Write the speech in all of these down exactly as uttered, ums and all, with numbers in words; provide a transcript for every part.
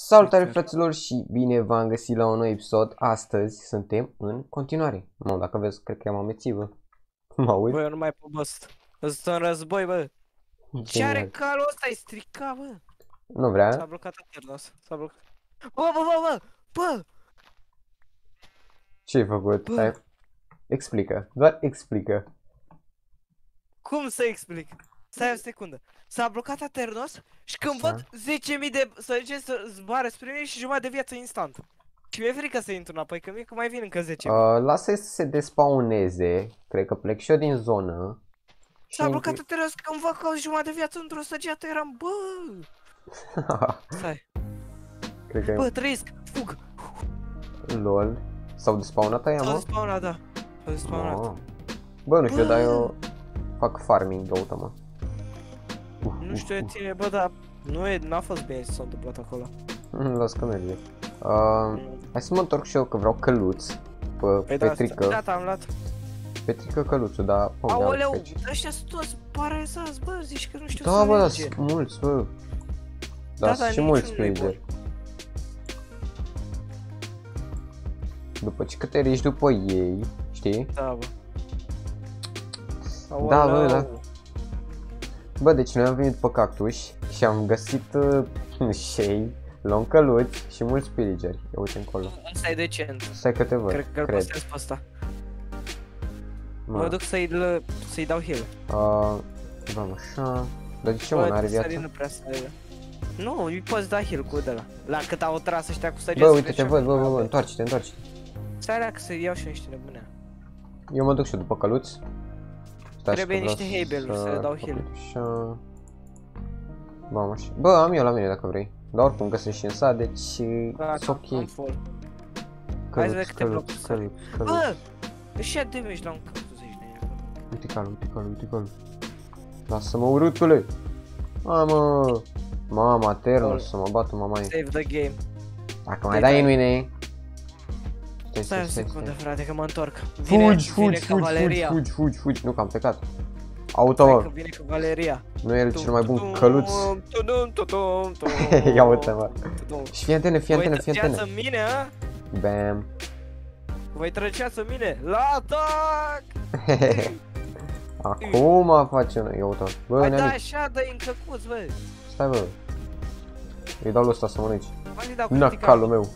Salutare fraților și bine v-am găsit la un nou episod. Astăzi suntem în continuare. Mă, dacă vezi, cred că am amețit, mă uit. Bă, eu nu mai pot, bă, sunt în război, bă. Ce are calul ăsta? E stricat, bă. Nu vrea? S-a blocat Aternos, s-a blocat. Bă, bă, bă, bă, bă! Ce ai făcut? Hai. Explică, doar explică. Cum să explic? Stai o secundă. S-a blocat Aternos și când Așa. văd zece mii de săgeți să zboare spre mine și jumătate de viață instant. Și mi-e frică să intru înapoi, că mie că mai vin încă zece mii. Uh, lasă să se despawneze. Cred că plec și eu din zonă. S-a blocat Aternos când văd că o jumătate de viață într-o săgeată eram, bă! Stai. Cred că Bă, trăiesc, fug! lol. S-au despawnat aia, S-au mă? despawnat, da. S-au despawnat. Oh. Bă, nu știu, Bă. dar eu fac farming, uite, mă. Uh, Nu uh, știu de uh. tine, bă, dar nu e, n-a fost bine ce s-a întâmplat acolo. Las că merge. Uh, hai să mă întorc și eu că vreau căluț. Pe Păi da, Petrică. gata, am luat. Petrică căluțul, dar... Aoleu, ăștia sunt toți parazați, bă, zici că nu știu Da, să bă, dar merge. sunt mulți, bă. Da, Dar dar sunt și mulți niciunul nu-i sprijeri. După ce că te riști după ei, știi? Da, bă. Da, Aoleu. bă, da. Bă, deci noi am venit pe cactus și am găsit uh, șei, luăm căluți și mulți spirigeri. Ia uite încolo. Ăsta e decent. Stai că te văd, Cred că îl cred. păstrez pe ăsta. Mă, Mă duc să-i lă- să-i dau heal. uh, Văm așa. Dar de ce mă, Bă, n-are sării viață? nu prea să le- Nu, îi poți da heal cu de la. La cât au tras ăștia cu săgeți. Bă, uite, te treceam. văd, bă, bă, bă, întoarce-te, întoarce-te. Stai la că să iau și eu niște nebune. Eu mă duc și eu după căluț. Stai Trebuie că vreau niște Hebel-uri să le dau heal. Așa. Bă, am așa. Bă, am eu la mine dacă vrei. Dar oricum găsesc și în sat, deci Gata, e ok. am full. Hai să vedem Căluț, câte căluț, blocuri căluț, căluț. Bă! Își ia damage la un cactus aici de aici. Uite calul, uite calul, uite calul. Lasă-mă, urâtule! Mamă! Mama, Ternos, să mă bată mamaie. Save the game. Dacă mai Dai, dai în dai. mine... Stai, Stai stai, o stai, secundă, stai. frate, că mă întorc. Fugi, Vine, vine fugi, fugi, fugi, cavaleria. fugi, fugi, fugi. Nu, că am plecat. Auto, Stai că mă. vine cavaleria. Nu e cel mai bun căluț. Tudum, tudum, tudum, Ia uite, mă. tudum. Și fii antene, fii antene, fii Voi trăgeați antene. în mine, a? Bam. Voi trăgeați în mine. La atac! Acum facem, ia uite. Bă, Hai da neamic, așa, dă-i în căcuț, bă. stai, bă. Îi dau lui ăsta să mănânci. Hai să-i dau Na, critica. calul meu.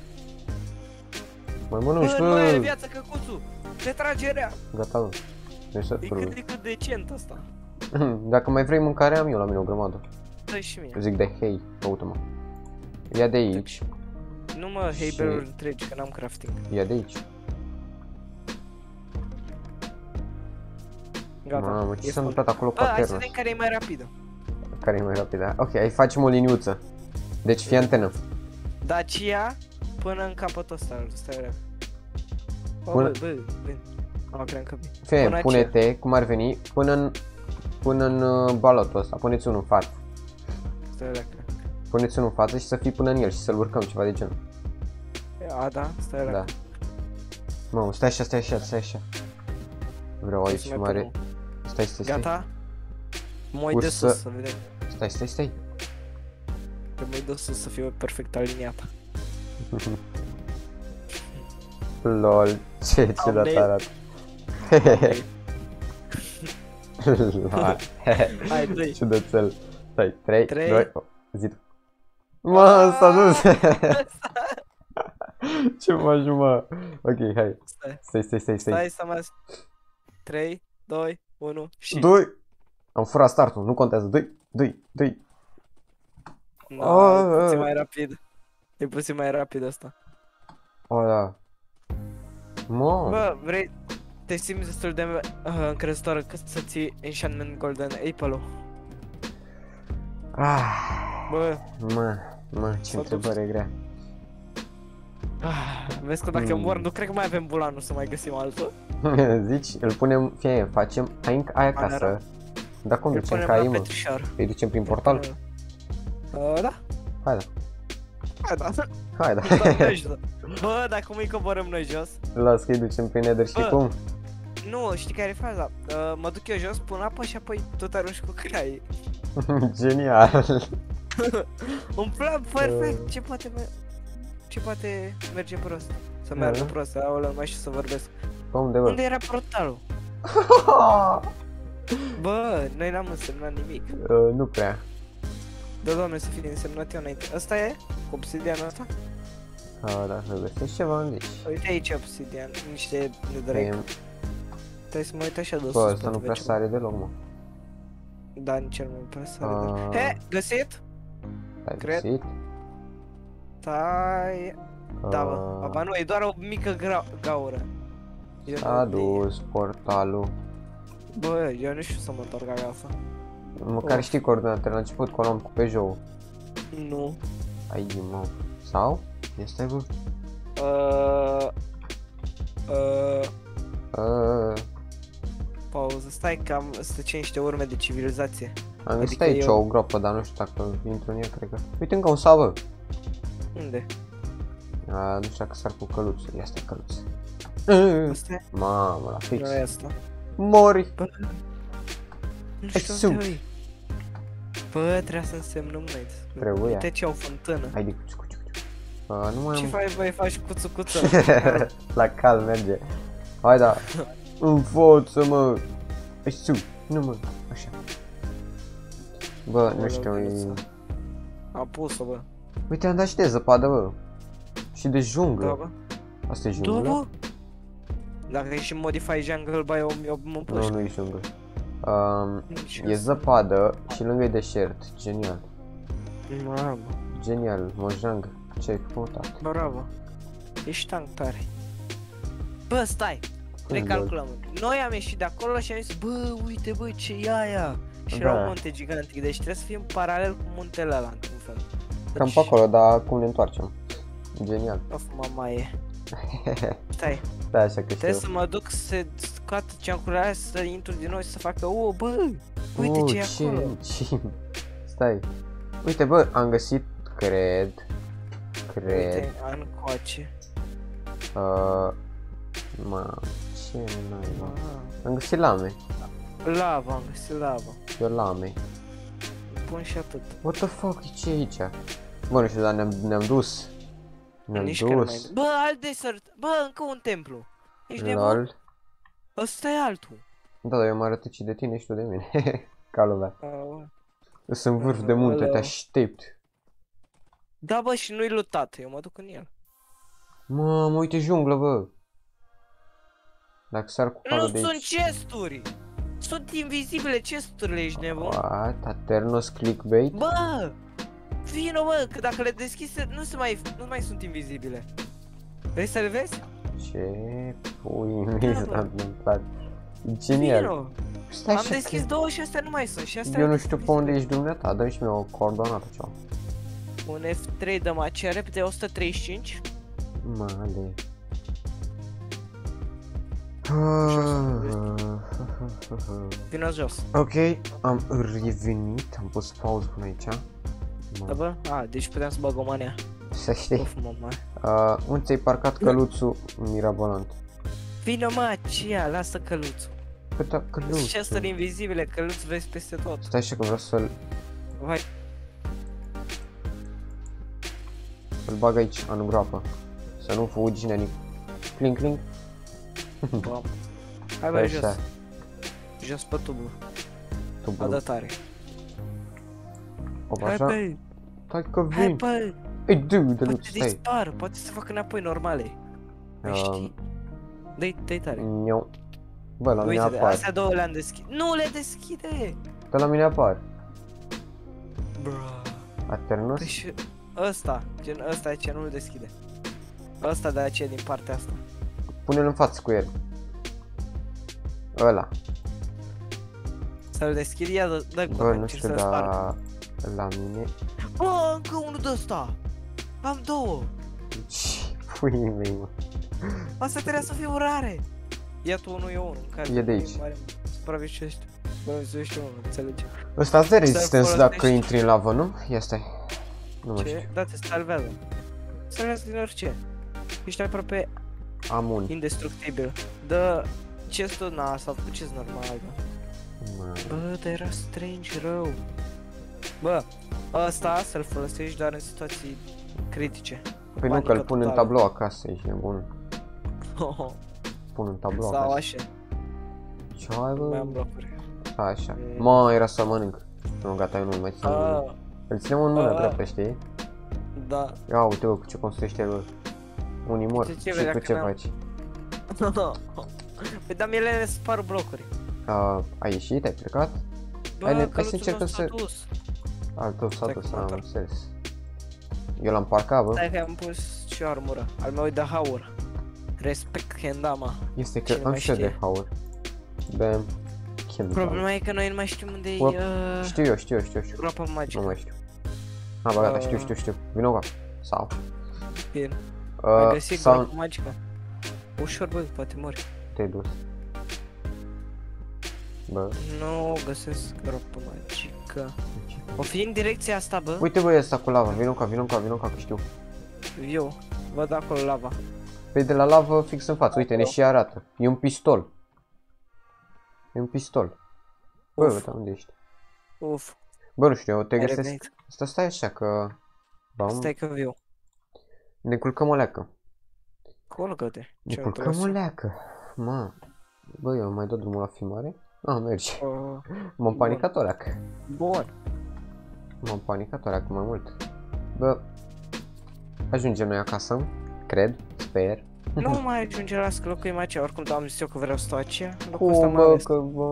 Mai mănânci, Bă, nu mai are bă. viață căcuțul. Retragerea. Gata, bă. Ești E cât sătul. de cât decent asta. Dacă mai vrei mâncare, am eu la mine o grămadă. Dă și mie. Eu zic de hei, uite-mă. Ia de aici, Nu mă, Și- Heiberul întregi, că n-am crafting. ia de aici. Gata. Mamă, ce e s-a full. întâmplat acolo cu Bă, hai să Aternos? vedem care e mai rapidă. Care e mai rapidă? Ok, hai facem o liniuță. Deci fii antenă. Dacia până în capătul ăsta, stai vreau. Bă, Până- bă, bă, bă. Am cream că bine. Fie, Până pune-te, cum ar veni, până în, până în uh, balotul ăsta. Puneți unul în față. Stai vreau. Puneți unul în față și să fii până în el și să-l urcăm, ceva de genul. A, da, stai vreau. Da. Mamă, stai așa, stai așa, stai așa. Vreau Hai să aici mai mare. punem. Stai, stai, stai. Gata? Mă uit de Ursă. sus să vedem. Stai, stai, stai. Că mă uit de sus să fiu perfect aliniată. Lol, ce ciudat net. arată. Lol. Hai, dă-i. Ciudățel. Stai, trei, Trei. doi, zi tu. Mă, s-a dus. Ce faci, mă? Ok, hai. Stai, Stai, stai, stai, stai stai. să mai... trei, doi, unu și... Doi. Am furat startul, nu contează. Doi, doi, doi. No, e Ah, puțin ah. mai rapid. E puțin mai rapid asta. O, da. Mă. Bă, vrei... Te simți destul de uh, încrezător că să ții Enchantment Golden Apple-ul. Ah, Bă, mă, mă, ce S-a dus. întrebare grea. ah, vezi că dacă Mm. mor, nu cred că mai avem bulanul să mai găsim altul. Zici, îl punem, fie, facem ai aia acasă. Dar cum Îl ducem punem ca la ei, mă? petrișor. Îi ducem prin portal? Uh, da. Hai, da. Hai, da. Hai, da. Dăm noi jos. Bă, dacă cum îi coborâm noi jos? Las că îi ducem prin Nether, știi Bă. cum? Nu, știi care e faza? Uh, mă duc eu jos, pun apă și apoi tot arunci cu crai. Genial. Un plan perfect, ce poate me... Ce poate merge prost? Să meargă Da. prost, aoleu, nu mai știu să vorbesc. Pe unde, bă? Unde era portalul? Bă, noi n-am însemnat nimic. Uh, nu prea. Da, doamne, să fie însemnat eu înainte. Asta e? Obsidianul ăsta? Uh, dacă găsești ceva îmi zici. Uite aici obsidian, niște netherrack. Păi, Trebuie să mă uit așa de sus. bă, ăsta poate nu vezi prea ceva. sare deloc, mă. Da, nici el nu prea sare Ah. de... He, găsit? Ai Cred. găsit? Tai... Da, bă. Uh, Aba nu, e doar o mică gra- gaură. Eu S-a nu- dus portalul. Bă, eu nu știu să mă întorc acasă. Măcar Of. știi coordonatele la început, că o luam cu Peugeot. Nu. Ai, mă. Sau? Este, bă? Uh, uh, Uh, pauză, stai că am stăce niște urme de civilizație. am găsit Adică aici eu- o gropă, dar nu știu dacă intru în ea, cred că... Uite încă un savă! Unde? A, nu știu dacă sar cu căluțul, ia stai căluț. Uh, Asta e? Mamă, la fix. Nu e asta. Mori! Bă, nu Ai știu suc. unde e. Bă, trebuie să însemnăm noi. Trebuia. Uite ce au fântână. Hai de cuci, cuci, cuci. Uh, nu mai Ce am... faci, băi, faci cuțu cuță? La cal merge. Hai da. În față, mă. Ai su. Nu, mă. Așa. Bă, nu știu, e... Am pus-o, bă. Uite, am dat și de zăpadă, bă. Și de junglă. Da, bă. Asta e Da, junglă? bă. Dacă e și Modify Jungle Biome, eu mă Nu, puși. nu e junglă. Um, Nici e zăpadă și lângă e deșert. Genial. Mamă, Genial, Mojang. Ce ai făcut? bravo. Ești tank tare. Bă, stai. Recalculăm. Noi am ieșit de acolo și am zis, bă, uite, bă, ce e aia? Și Da. era un munte gigantic, deci trebuie să fim paralel cu muntele ăla, într-un fel. Cam Deci, pe acolo, dar cum ne întoarcem? Genial. of, mama e. Stai, Da, așa că trebuie știu. să mă duc să scoată ceancurile alea, să intru din nou și să facă, o, bă, uite Oh, ce e acolo. ce? Stai. Uite, bă, am găsit, cred, cred, Uite, încoace. uh, mă, ce naiba. Ah. Am găsit lame, Lava, am găsit lava. eu lame. Pun și atât. What the fuck, e ce e aici? Bă, nu știu, dar ne-am ne dus. Ne-am Nici care mai... dus. Bă, alt desert. Bă, încă un templu. Ești nebun? Lol. Ăsta e altul. Da, dar eu mă arăt și de tine și tu de mine. Ca lumea. Ah, Eu sunt vârf de munte, te Aoleu. aștept. da, bă, și nu-i lutat. Eu mă duc în el. Mamă, uite junglă, bă. Dacă sar cu Nu calul de sunt aici. chesturi. Sunt invizibile chesturile, ești nebun? What? Aternos clickbait? Bă! Vino, bă, că dacă le deschizi, nu, se mai, nu mai sunt invizibile. Vrei să le vezi? Ce pui mei Da, s-a bă. întâmplat? Genial. Vino! Stai Am așa deschis că... două și astea nu mai sunt. Și astea Eu nu știu pe unde ești dumneata, dă-mi și mie o coordonată ceva. Un F trei dăm aceea repede, o sută treizeci și cinci. Male. Vino jos. Ok, am revenit, am pus pauză până aici. Da, bă? A, deci puteam să bag o manea. Să știi. Of, mama. Uh, unde ți-ai parcat căluțul mirabolant? Vino, mă, aceea, lasă căluțul. Câta Sunt căluțul? chesturi invizibile, căluț vezi peste tot. Stai așa că vreau să-l Vai, îl bag aici, în groapă. Să nu fugi, nenic. Clink, clink. bă. Hai, bă, jos. Așa, Jos pe tubul. tu bă. Adătare. Op, Hai, așa. bă, Stai că hai, vin. bă. Ei, dude, Poate Luț, stai. dispar, poate să fac înapoi normale. Mai Um, știi. Dă-i, dă-i tare. Eu. Bă, la mine Uite, apar. astea două le-am deschis. Nu le deschide! Că la mine apar. Bro. Aternos? Păi și ăsta, gen ăsta e ce nu-l deschide. Ăsta de aceea din partea asta. Pune-l în față cu el. Ăla. Să-l deschid, ia dă, dă Bă, cum nu încerc știu, să-l sparg. dar la mine... Bă, încă unul de ăsta! Am două! Ce pui mei, mă. Asta trebuie să fie rare! Ia tu unul, eu unul, în care E de aici. supraviețuiește. Supraviețuiește unul, înțelegi? Ăsta are rezistență folosești- dacă intri în lavă, nu? Ia stai. Nu mai știu. Ce? Da, te salvează. Salvează din orice. Ești aproape Am un. indestructibil. Dă chestul, na, s-a făcut chest normal, da. Mă. Bă, dar era strange rău. Bă, ăsta să-l folosești doar în situații critice. Păi nu, că-l pun în tablou acasă, ești nebun. Pun în tablou Sau acasă. așa. Ce ai, bă? Mai am blocuri. Așa. Mă, era să mănânc. Nu, gata, eu nu mai țin în mână. Îl ținem în mână dreaptă, știi? Da. Ia uite, bă, cu ce construiește el. Unii mor. Și tu ce faci? Păi da, mie le spar blocuri. Ai ieșit? Ai plecat? Bă, căluțul meu s-a dus. Al tău s-a dus, am înțeles. Eu l-am parcat, bă. Stai că am pus și o armură. Al meu e de haur. Respect Kendama. Este că am și eu de haur. Bam. Problema e că noi nu mai știm unde e... Știu eu, știu eu, știu eu. Groapa magică. Nu mai știu. A, bă, gata, știu, știu, știu. Vino cu sau. Bine. Ai găsit groapa magică? Ușor, bă, poate mori. Te-ai dus. Bă. Nu găsesc groapa magică. O fi în direcția asta, bă. Uite, bă, e ăsta cu lava. Vino ca, vino ca, vino ca, că știu. Eu. Văd acolo lava. Păi de la lavă fix în față. Uite, ne și arată. E un pistol. E un pistol. Bă, uite, unde ești? Uf. Bă, nu știu, eu te găsesc. Asta stai așa că... Stai că viu. Ne culcăm o leacă. Culcă-te. Ne culcăm o leacă. Mă. Bă, eu mai dau drumul la filmare? Ah, mergi. M-am panicat o leacă. Bun. M-am panicat o leacă mai mult. Bă. Ajungem noi acasă. Cred. Sper. Nu mai ajunge la să locuim aici, oricum am zis eu că vreau să stau aici. Cum, bă, că bă...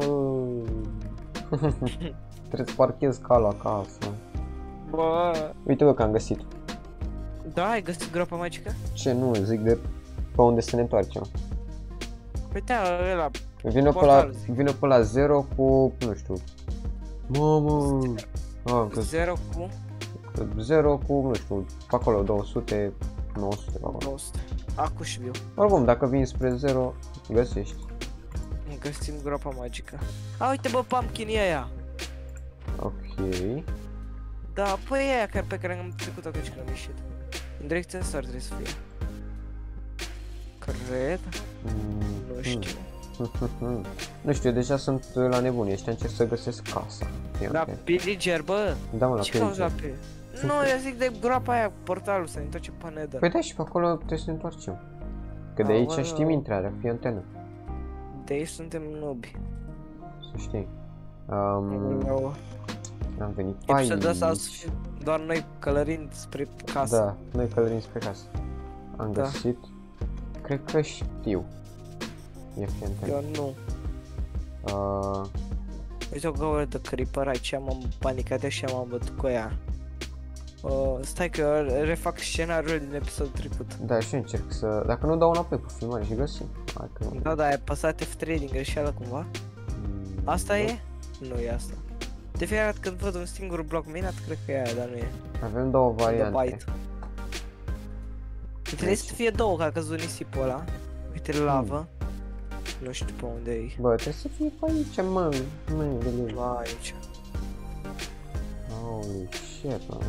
Trebuie să parchez calul acasă. Bă... Uite, bă, că am găsit. Da, ai găsit groapa magică? Ce, nu, zic de pe unde să ne întoarcem. Păi da, ăla... Vine pe la, vine pe la zero cu, nu știu... Mamă... zero cu... zero cu, nu știu, pe acolo, două sute, nouă sute, pe acolo. două sute. Acu și viu. Oricum, dacă vin spre zero, găsești. Găsim groapa magică. A, uite, bă, pumpkin e aia. Ok. Da, păi e aia pe care am trecut atunci când am ieșit. În direcția asta ar trebui să fie. Cred? Mm. Nu știu. Nu știu, eu deja sunt la nebunie, ăștia încerc să găsesc casa. La pillager, bă? Da, mă, la ce cauza pe? Nu, eu zic de groapa aia cu portalul, să ne întoarcem pe Nether. Păi da, și pe acolo trebuie să ne întoarcem. Că de aici știm intrarea, fie antenă. De aici suntem nubi. Să știi. Um, am venit pe aici. Episodul ăsta o să fie doar noi călărind spre casă. Da, noi călărind spre casă. Am da. găsit. Cred că știu. E fie antenă. Eu nu. Uh, Uite o gaură de creeper aici, m-am panicat și m-am bătut cu ea. Uh, stai că refac scenariul din episodul trecut. Da, și eu încerc să... Dacă nu dau înapoi pe filmare și găsim. Da, da, ai apăsat F trei din greșeală cumva? Mm, asta da. E? Nu e asta. De fiecare dată când văd un singur bloc minat, cred că e aia, dar nu e. Avem două variante. Trebuie să fie două, că a căzut nisipul ăla. Uite lavă. Mm. Nu știu pe unde e. Bă, trebuie să fie pe aici, mă. Nu e de lui. La aici. Holy shit, mă.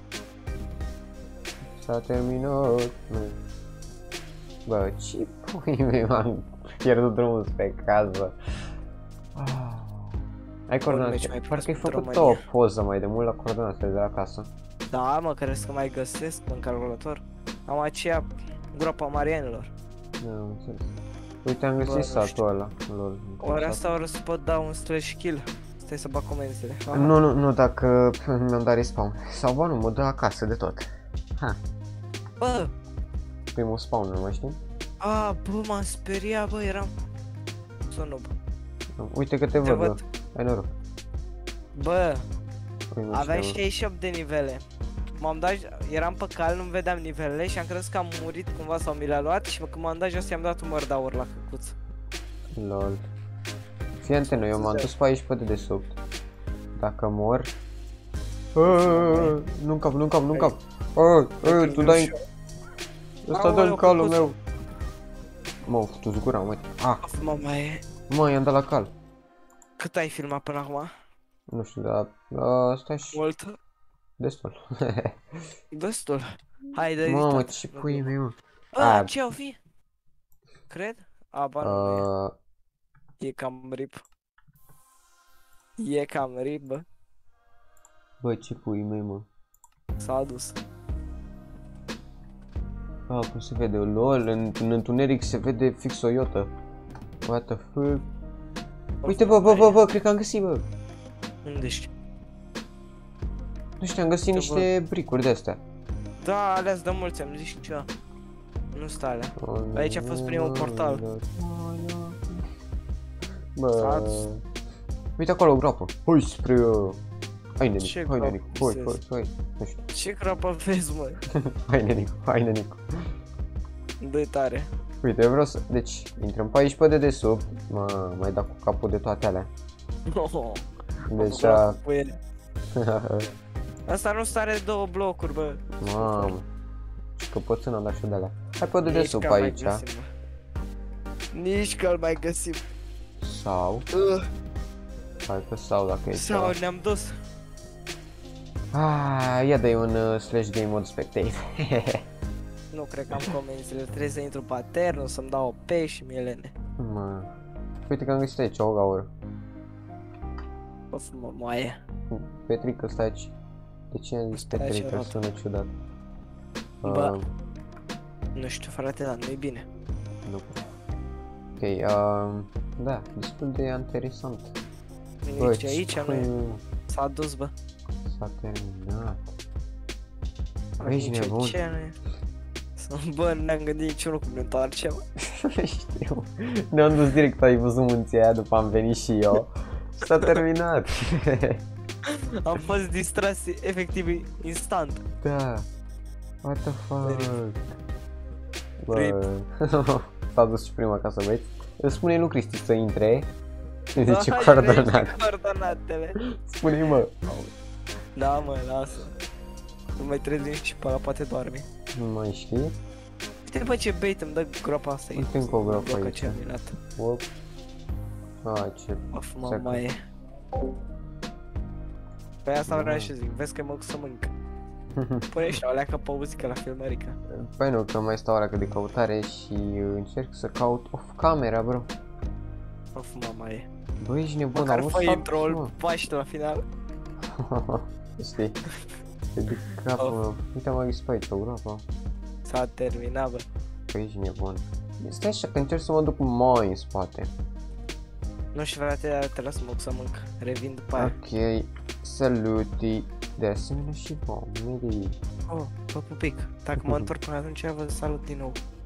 S-a terminat. Bă, ce pui mei, m-am pierdut drumul spre casă. Ah. Ai coordonate. Parcă ai făcut o poză mai de mult la coordonatele de la casă. Da, mă, crezi că mai găsesc în calculator? Am aceea groapa Marianelor. Da, am înțeles. Uite, am găsit satul ăla. Oare asta oară să pot da un slash kill? Stai să bag comenzile. Nu, nu, nu, dacă mi-am dat respawn. Sau bă, nu, mă dă acasă de tot. Ha. Bă! Primul spawn, nu mai știi? A, bă, m-am speriat, bă, eram... Sonob. Uite că te, te văd, văd. Bă. Ai noroc. Bă! Aveai șaizeci și opt de nivele. M-am dat, eram pe cal, nu vedeam nivelele și am crezut că am murit cumva sau mi l-a luat și când m-am dat jos i-am dat un mărdaur la căcuț. Lol. Fii antenă, eu m-am dus pe aici pe dedesubt. Dacă mor... Nu-mi cap, nu-mi cap, nu-mi cap. Tu dai... Ăsta dă-mi calul meu. Mă, tu-ți gura, mă. Ah. Mă, mai... Mă, i-am dat la cal. Cât ai filmat până acum? Nu știu, dar... Stai și... Mult? Destul. Destul. Hai, dă-i Mamă, ce pui mei, mă. Bă, ce au fi? Cred? A, ba nu e. E cam rip. E cam rip, bă. Bă, ce pui mei, mă? S-a adus. Ah, cum se vede? LOL, în, în întuneric se vede fix o iotă. What the fuck? Uite, bă, bă, bă, bă, cred că am găsit, bă. Unde ești? Nu știu, am găsit niște bricuri de-astea. Da, alea-s de mulți, am zis și ceva. Nu stai alea. Aici a fost primul portal. Bă... Uite acolo o groapă. Hai spre... Hai, Nenicu, hai, Nenicu, hai, hai, hai. Nu știu. Ce groapă vezi, mă? Hai, Nenicu, hai, Nenicu. Dă-i tare. Uite, eu vreau să... Deci, intrăm pe aici pe dedesubt. Mă, mai da cu capul de toate alea. Oh, deci, a... Asta nu stare două blocuri, bă. Mamă. Și căpățână, dar și de alea. Hai pe dedesubt pe aici. Nici că-l mai găsim. Sau... Uh. Hai că sau dacă e sau ceva. Ne-am dus. Ah, ia dă-i un uh, slash game mode spectate. Nu cred că am comenzile, trebuie să intru pe Aterno, să-mi dau o P și mielene. Mă. Uite că am găsit aici o gaură. Of, mă, moaie. Petrică, stai aici. De ce am zis Petrică? Sună ciudat. Bă. Uh. Nu știu, frate, dar nu-i bine. Nu. Ok, uh, da, destul de interesant. Nici aici nu e. S-a dus, bă. S-a terminat. Bă, ești nebun. Ce nu e? Bă, nu ne-am gândit niciunul cum ne întoarcem. Știu. Ne-am dus direct, ai văzut munții aia, după am venit și eu. S-a terminat. Am fost distras efectiv instant. Da. What the fuck? Bă. S-a dus și prima ca să vezi. Îți spune lui Cristi să intre. Îi zice coordonate. Coordonatele. Spune-i, mă. Da, mă, lasă. Nu mai trezim și pe ăla poate doarme. Nu mai știi? Uite, bă, ce bait îmi dă groapa asta. Uite încă o groapă aici. Op. A, ce... Of, mama e. Păi asta vreau să zic, vezi că mă să mânc. Pune și o leacă pe muzică la filmărică. Păi nu, că mai stau o leacă de căutare și încerc să caut off camera, bro. Of, mama e. Bă, ești nebun, măcar fă intro-ul paște la final. Știi? E de cap, mă. Uite, am găsit pe aici o groapă. S-a terminat, bă. Bă, ești nebun. Stai așa că încerc să mă duc mai în spate. Nu știu, frate, te las să mă duc să mânc. Revin după aia. Ok, saluti. De asemenea și vouă, Mary. Oh, bă, pupic. Dacă mă întorc până atunci, vă salut din nou.